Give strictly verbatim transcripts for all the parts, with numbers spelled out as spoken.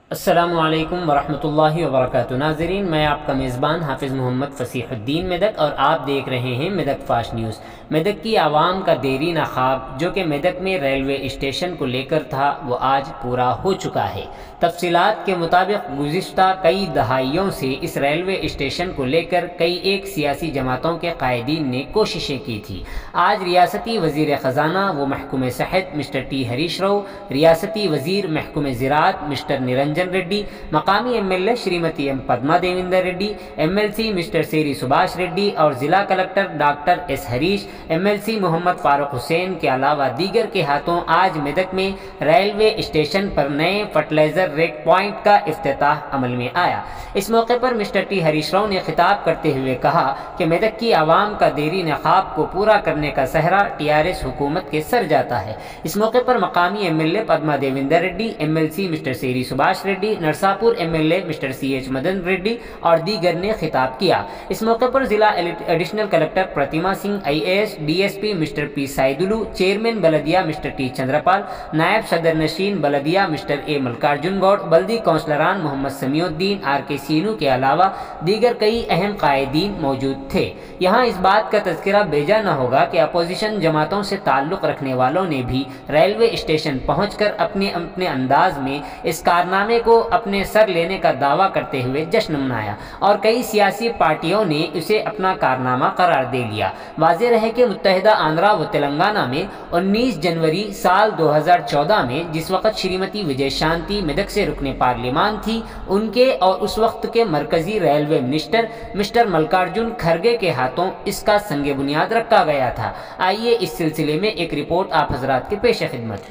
السلام علیکم ورحمۃ اللہ وبرکاتہ۔ ناظرین، میں آپ کا میزبان حافظ محمد فصیح الدین میدک اور آپ دیکھ رہے ہیں میدک فاش نیوز۔ میدک کی عوام کا دیرینہ خواب جو کہ میدک میں ریلوے اسٹیشن کو لے کر تھا وہ آج پورا ہو چکا ہے۔ تفصیلات کے مطابق گزشتہ کئی دہائیوں سے اس ریلوے اسٹیشن کو لے کر کئی ایک سیاسی جماعتوں کے قائدین نے کوششیں کی تھی۔ آج ریاستی وزیر خزانہ و محکمہ صحت مسٹر ٹی ہریش راؤ، ریاستی وزیر محکمہ زراعت مسٹر نرنجن ریڈی، مقامی ایم ایل اے شریمتی ایم پدما دیویندر ریڈی، ایم ایل سی مسٹر سیری سبھاش ریڈی اور ضلع کلکٹر ڈاکٹر ایس ہریش، ایم ایل سی محمد فاروق حسین کے علاوہ دیگر کے ہاتھوں آج میدک میں ریلوے اسٹیشن پر نئے فرٹیلائزر ریک پوائنٹ کا افتتاح عمل میں آیا۔ اس موقع پر مسٹر ٹی ہریش راؤ نے خطاب کرتے ہوئے کہا کہ میدک کی عوام کا دیرینہ خواب کو پورا کرنے کا سہرا ٹی آر ایس حکومت کے سر جاتا ہے۔ اس موقع پر مقامی ایم ایل اے پدما دیویندر ریڈی، ایم ایل سی مسٹر سیری سبھاش ریڈی، نرساپور ایم ایل اے مسٹر سی ایچ مدن ریڈی اور دیگر نے خطاب کیا۔ اس موقع پر ضلع ایڈیشنل کلکٹر پرتیما سنگھ، آئی اے ایس ڈی ایس پی مسٹر پی سائیدلو، چیئرمین بلدیہ مسٹر ٹی چندرپال، نائب صدر نشین بلدیہ مسٹر اے ملکارجن گوڑ، بلدی کونسلران محمد سمیع الدین، آر کے سینو کے علاوہ دیگر کئی اہم قائدین موجود تھے۔ یہاں اس بات کا تذکرہ بھیجا نہ ہوگا کہ اپوزیشن جماعتوں سے تعلق رکھنے والوں نے بھی ریلوے اسٹیشن پہنچ کر اپنے اپنے انداز میں اس کارنامے کو اپنے سر لینے کا دعویٰ کرتے ہوئے جشن منایا اور کئی سیاسی پارٹیوں نے اسے اپنا کارنامہ قرار دے لیا۔ واضح رہے کہ متحدہ آندھرا و تلنگانہ میں انیس جنوری سال دو ہزار چودہ میں جس وقت شریمتی وجے شانتی میدک سے رکن پارلیمان تھی، ان کے اور اس وقت کے مرکزی ریلوے منسٹر مسٹر ملکارجن کھرگے کے ہاتھوں اس کا سنگ بنیاد رکھا گیا تھا۔ آئیے اس سلسلے میں ایک رپورٹ آپ حضرات کے پیش خدمت۔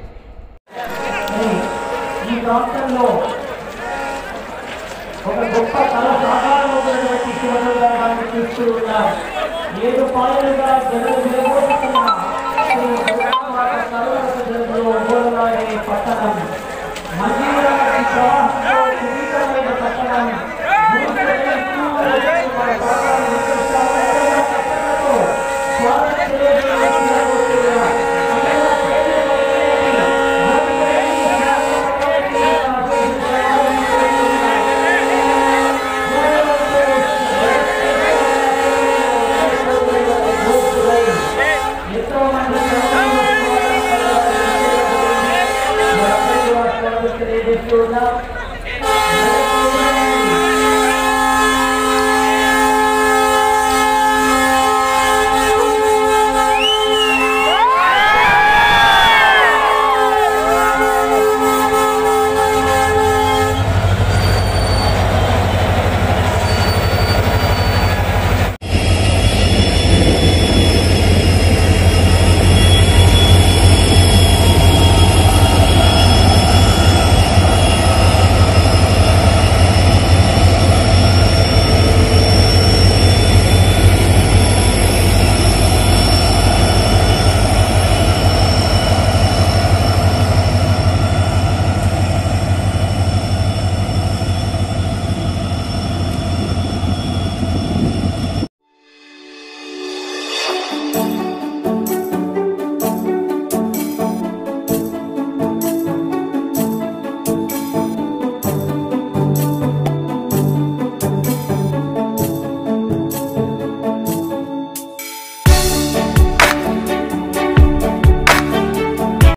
మంచి